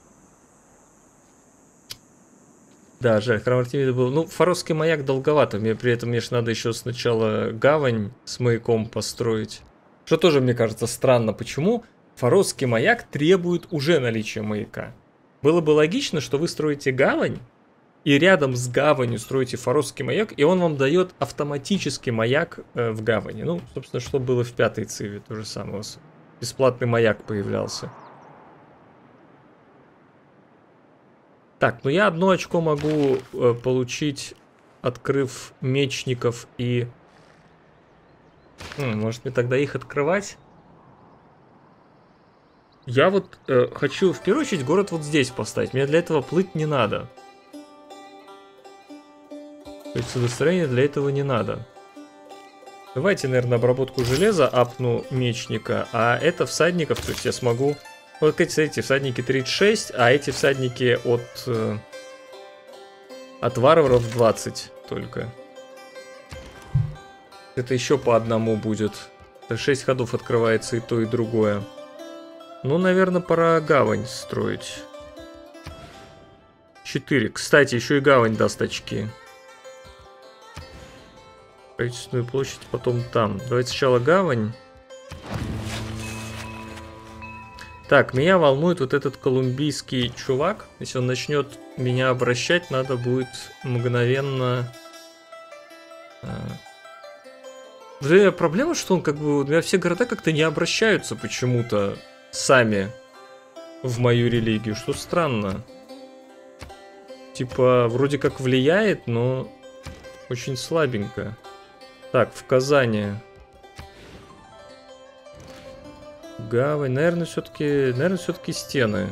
Speaker 1: Да, жаль, храм Артемида был... Ну, Фаросский маяк долговато. Мне при этом, конечно, надо еще сначала гавань с маяком построить. Что тоже, мне кажется, странно. Почему Фаросский маяк требует уже наличия маяка? Было бы логично, что вы строите гавань, и рядом с гаванью строите Фаросский маяк, и он вам дает автоматический маяк в гавани. Ну, собственно, что было в 5-й циве, то же самое. Бесплатный маяк появлялся. Так, ну я 1 очко могу получить, открыв мечников и Может мне тогда их открывать? Я вот хочу в первую очередь город вот здесь поставить. Мне для этого плыть не надо. То есть судостроение для этого не надо. Давайте, наверное, обработку железа апну мечника, а это всадников, то есть я смогу... Вот эти всадники 36, а эти всадники от варваров 20 только. Это еще по одному будет. Это 6 ходов открывается и то, и другое. Ну, наверное, пора гавань строить. 4. Кстати, еще и гавань даст очки. Правительственную площадь, потом там. Давайте сначала гавань. Так, меня волнует вот этот колумбийский чувак. Если он начнет меня обращать, надо будет мгновенно... Проблема, что он как бы... У меня все города как-то не обращаются почему-то сами в мою религию, что странно. Типа, вроде как влияет, но очень слабенько. Так, в Казани. Гавань. Наверное, все-таки стены.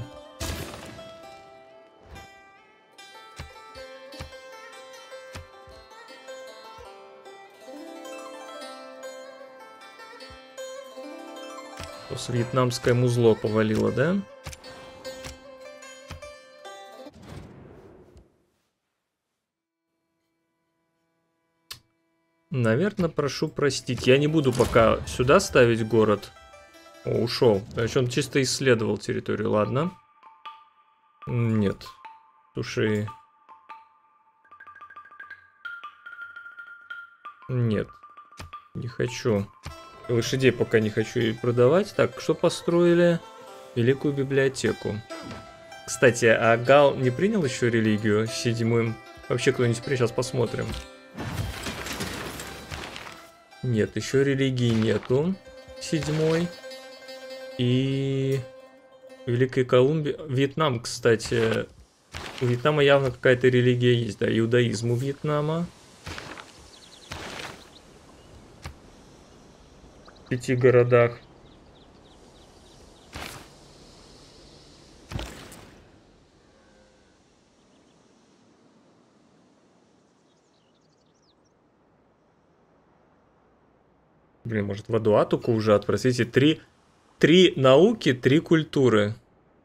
Speaker 1: Вьетнамское музло повалило, да? Наверное, прошу простить. Я не буду пока сюда ставить город. О, ушел. Значит, он чисто исследовал территорию. Ладно. Нет. Слушай. Нет. Не хочу. Лошадей пока не хочу и продавать. Так, что построили? Великую библиотеку. Кстати, а Гал не принял еще религию 7-м? Вообще кто-нибудь принял? Сейчас посмотрим. Нет, еще религии нету. 7-й. И... Великая Колумбия. Вьетнам, кстати. У Вьетнама явно какая-то религия есть, да. Иудаизм у Вьетнама. В 5 городах. Блин, может в Адуатуку уже отпросите. Три науки, 3 культуры.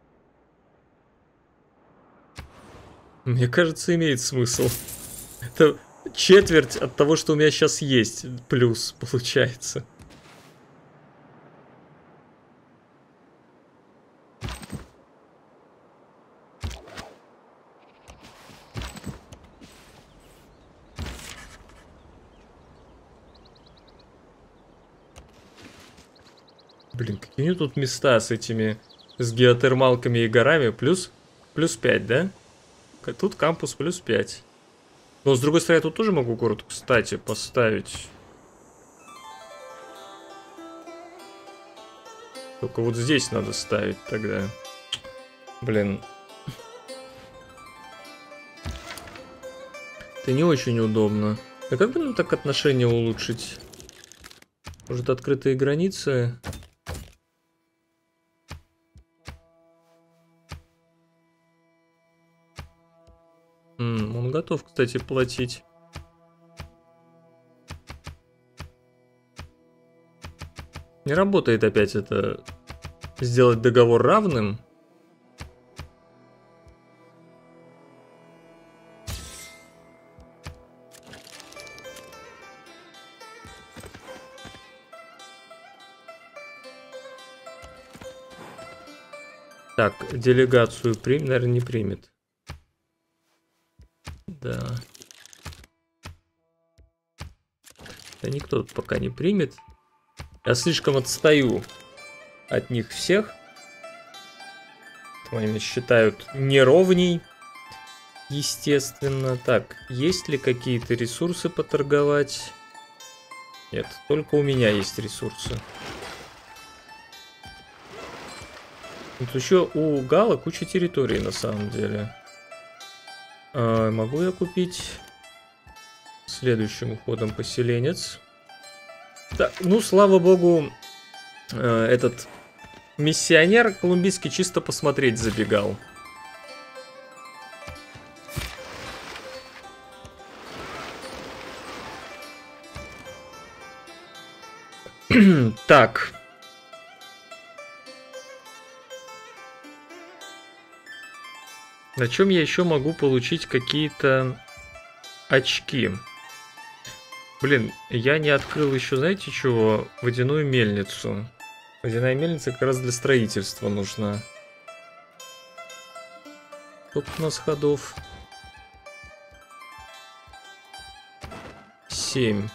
Speaker 1: Мне кажется, имеет смысл. Это четверть от того, что у меня сейчас есть. Плюс, получается. Блин, какие у него тут места с этими, с геотермалками и горами. Плюс 5, да? Тут кампус плюс 5. Но с другой стороны, я тут тоже могу город, кстати, поставить. Только вот здесь надо ставить тогда. Блин. Это не очень удобно. А как бы нам так отношения улучшить? Может, открытые границы? Он готов, кстати, платить. Не работает опять это. Сделать договор равным. Так, делегацию примет, наверное, не примет. Да. Да никто тут пока не примет. Я слишком отстаю от них всех. Они меня считают неровней. Естественно. Так, есть ли какие-то ресурсы поторговать? Нет, только у меня есть ресурсы. Тут еще у Гала куча территорий на самом деле. Могу я купить следующим уходом поселенец? Да, ну, слава богу, этот миссионер колумбийский чисто посмотреть забегал. Так. На чем я еще могу получить какие-то очки? Блин, я не открыл еще, знаете чего? Водяную мельницу. Водяная мельница как раз для строительства нужна. Сколько у нас ходов? 7.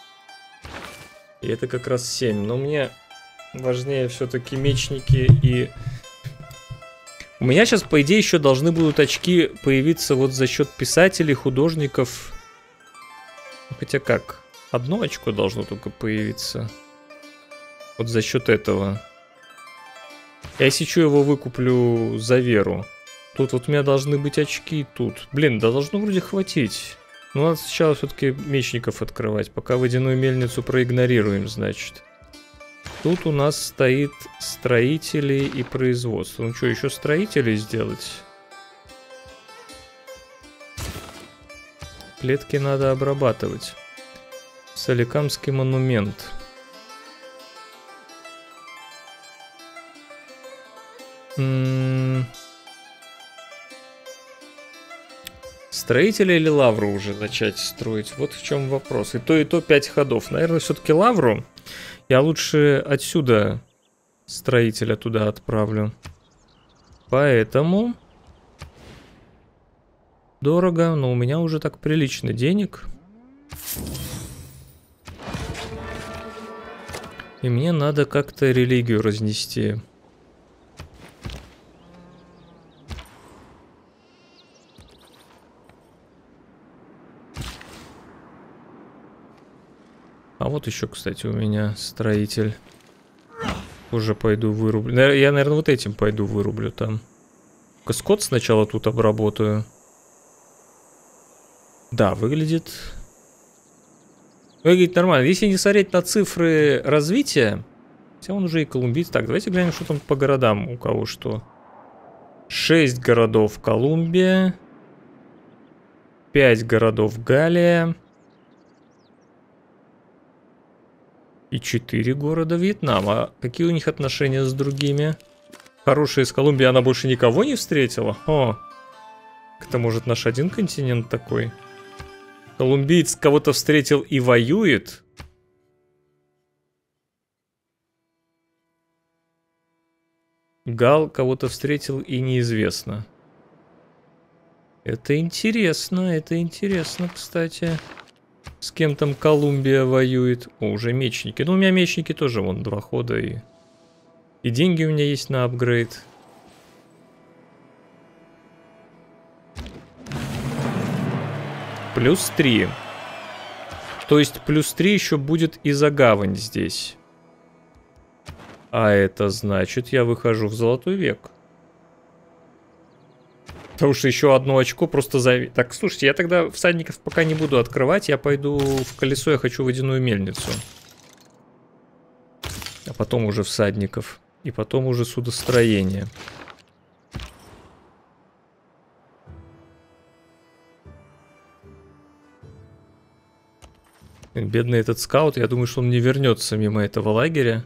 Speaker 1: И это как раз 7. Но мне важнее все-таки мечники и... У меня сейчас, по идее, еще должны будут очки появиться вот за счет писателей, художников. Хотя как? Одно очко должно только появиться. Вот за счет этого. Я если что его выкуплю за веру. Тут вот у меня должны быть очки, тут. Блин, да должно вроде хватить. Ну, надо сначала все-таки мечников открывать. Пока водяную мельницу проигнорируем, значит. Тут у нас стоит строители и производство. Ну что, еще строителей сделать? Клетки надо обрабатывать. Соликамский монумент. Строителя или лавру уже начать строить? Вот в чем вопрос. И то 5 ходов. Наверное, все-таки лавру. Я лучше отсюда строителя туда отправлю. Поэтому... Дорого, но у меня уже так прилично денег. И мне надо как-то религию разнести. А вот еще, кстати, у меня строитель. Уже пойду вырублю. Я, наверное, вот этим пойду вырублю там. Скот сначала тут обработаю. Да, выглядит нормально. Если не смотреть на цифры развития, хотя он уже и колумбиец. Так, давайте глянем, что там по городам у кого что. 6 городов Колумбия. 5 городов Галия. И 4 города Вьетнама. Какие у них отношения с другими? Хорошая из Колумбии, она больше никого не встретила? О, это может наш один континент такой? Колумбиец кого-то встретил и воюет? Гал кого-то встретил и неизвестно. Это интересно, кстати. С кем там Колумбия воюет? О, уже мечники. Ну, у меня мечники тоже, вон, 2 хода. И деньги у меня есть на апгрейд. Плюс 3. То есть плюс 3 еще будет и за гавань здесь. А это значит, я выхожу в золотой век. Потому что еще одно очко просто за... Так, слушайте, я тогда всадников пока не буду открывать. Я пойду в колесо, я хочу водяную мельницу. А потом уже всадников. И потом уже судостроение. Бедный этот скаут, я думаю, что он не вернется мимо этого лагеря.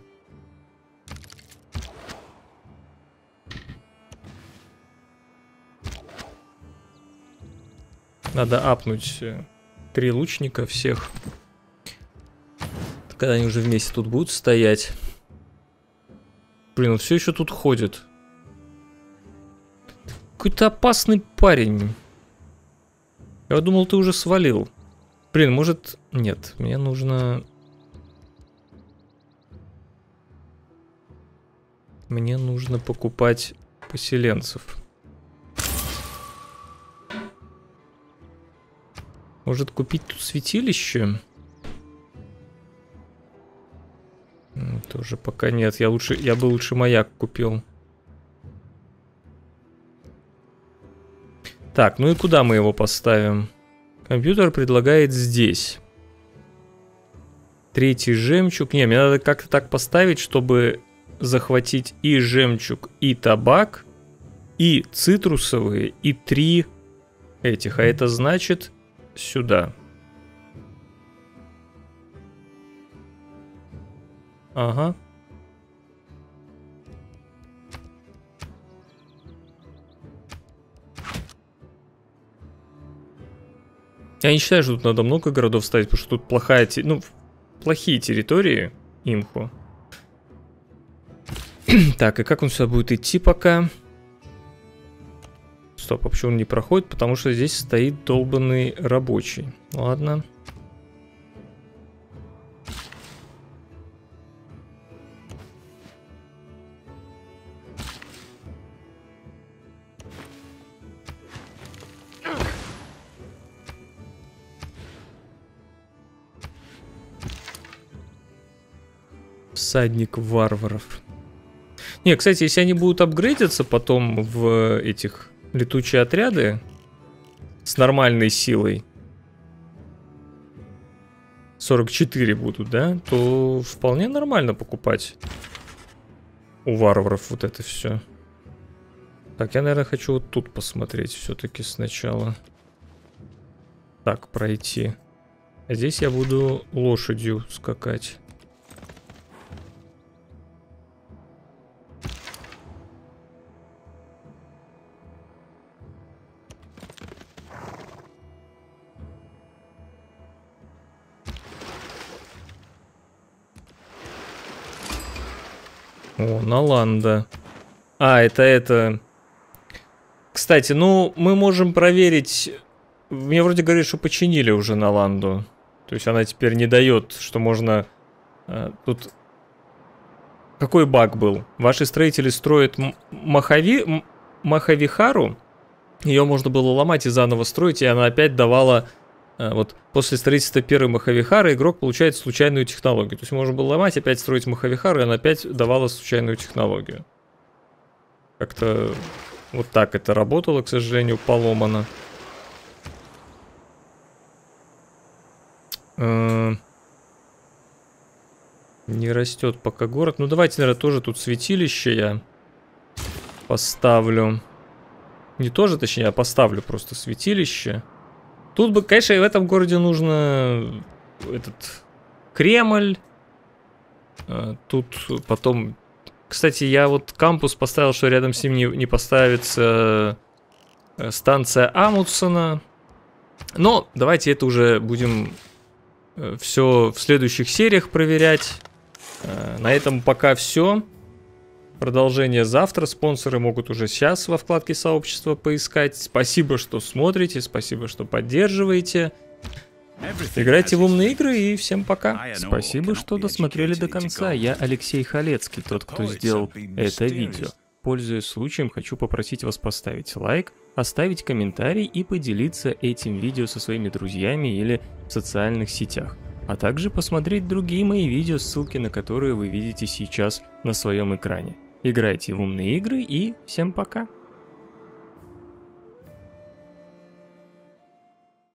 Speaker 1: Надо апнуть 3 лучника всех. Когда они уже вместе тут будут стоять. Блин, он все еще тут ходит. Какой-то опасный парень. Я думал, ты уже свалил. Блин, может... Нет, мне нужно... Мне нужно покупать поселенцев. Может купить тут святилище? Тоже пока нет. Я бы лучше маяк купил. Так, ну и куда мы его поставим? Компьютер предлагает здесь. 3-й жемчуг. Не, мне надо как-то так поставить, чтобы захватить и жемчуг, и табак, и цитрусовые, и 3 этих. А это значит сюда. Ага. Я не считаю, что тут надо много городов ставить, потому что тут плохая, плохие территории имху. Так, и как он сюда будет идти пока? Стоп, а почему он не проходит? Потому что здесь стоит долбанный рабочий. Ладно. Всадник варваров. Не, кстати, если они будут апгрейдиться потом в этих летучие отряды с нормальной силой, 44 будут, да, то вполне нормально покупать у варваров вот это все. Так, я, наверное, хочу вот тут посмотреть все-таки сначала. Так, пройти. А здесь я буду лошадью скакать. О, Наланда. А, это... Кстати, ну, мы можем проверить... Мне вроде говорят, что починили уже Наланду. То есть она теперь не дает, что можно... Тут... Какой баг был? Ваши строители строят Махавихару. Ее можно было ломать и заново строить, и она опять давала... Вот после строительства первой Махавихары игрок получает случайную технологию. То есть можно было ломать, опять строить Махавихару, и она опять давала случайную технологию. Как-то вот так это работало, к сожалению, поломано. Не растет пока город. Ну давайте, наверное, тоже тут святилище я поставлю. Не тоже, точнее, а поставлю просто святилище. Тут бы, конечно, и в этом городе нужно этот Кремль. Тут потом... Кстати, я вот кампус поставил, что рядом с ним не поставится станция Амундсена. Но давайте это уже будем все в следующих сериях проверять. На этом пока все. Продолжение завтра. Спонсоры могут уже сейчас во вкладке сообщества поискать. Спасибо, что смотрите, спасибо, что поддерживаете. Играйте в умные игры и всем пока.
Speaker 3: Спасибо, что досмотрели до конца. Я Алексей Халецкий, тот, кто сделал это видео. Пользуясь случаем, хочу попросить вас поставить лайк, оставить комментарий и поделиться этим видео со своими друзьями или в социальных сетях. А также посмотреть другие мои видео, ссылки на которые вы видите сейчас на своем экране. Играйте в умные игры и всем пока!